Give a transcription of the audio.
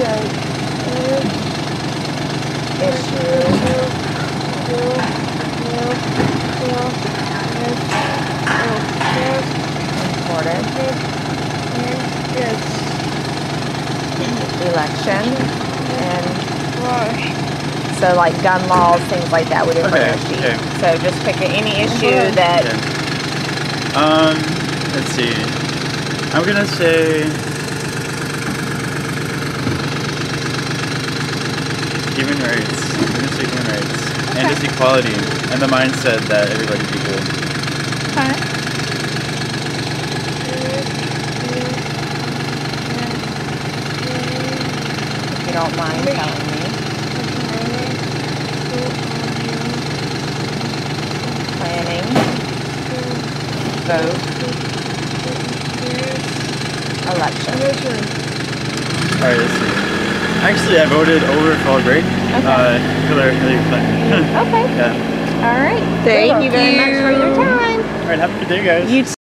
election, and so like gun laws, things like that would bring a sheet. Okay. So just pick any issue that. Okay. Let's see. I'm gonna say human rights. I'm gonna say human rights and just equality and the mindset that everybody's equal. Okay. If you don't mind telling me. Planning. Vote. Election. Alright, let's see. Actually, I voted over fall break. Hillary Clinton. Okay. Yeah. Alright. Thank you very much for your time. Alright, have a good day, guys. You